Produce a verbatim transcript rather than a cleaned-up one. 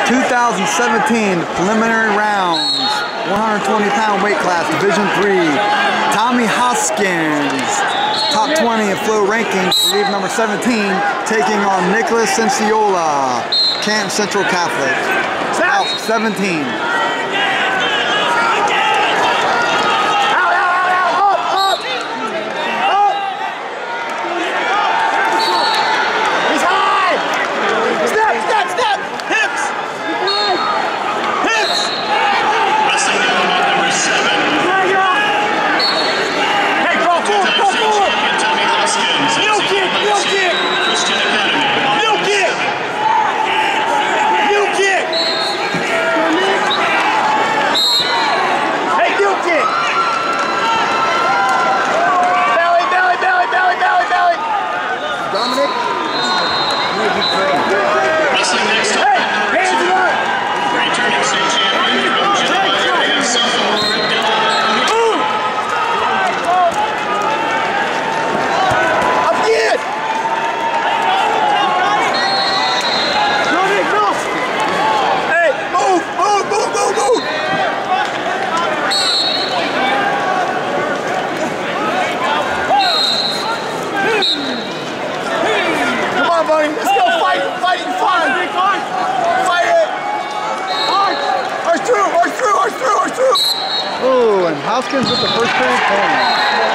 two thousand seventeen preliminary rounds, one hundred twenty pound weight class, Division three. Tommy Hoskins, top twenty in flow rankings, leave number seventeen, taking on Nicholas Cianciola, Canton Central Catholic. Out seventeen. Let's go fight, fighting fun. Fight it. Arch through, arch through, arch through, arch through. Oh, and Hoskins with the first period point.